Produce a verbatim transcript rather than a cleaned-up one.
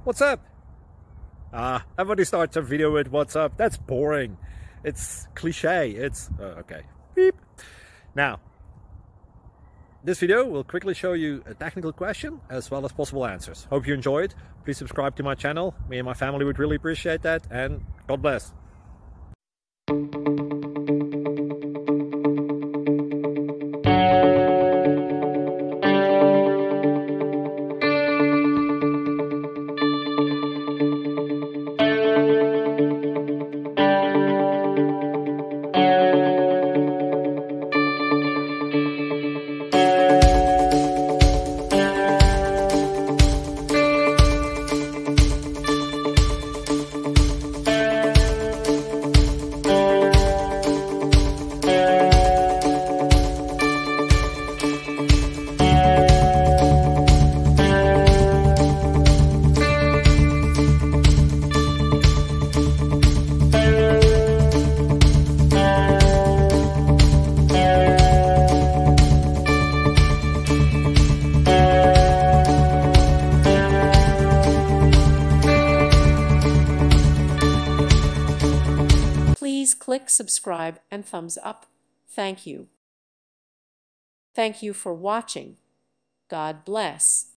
What's up? Ah, everybody starts a video with what's up. That's boring. It's cliche. It's uh, okay. Beep. Now, this video will quickly show you a technical question as well as possible answers. Hope you enjoyed. Please subscribe to my channel. Me and my family would really appreciate that, and God bless. Please click subscribe and thumbs up. Thank you. Thank you for watching. God bless.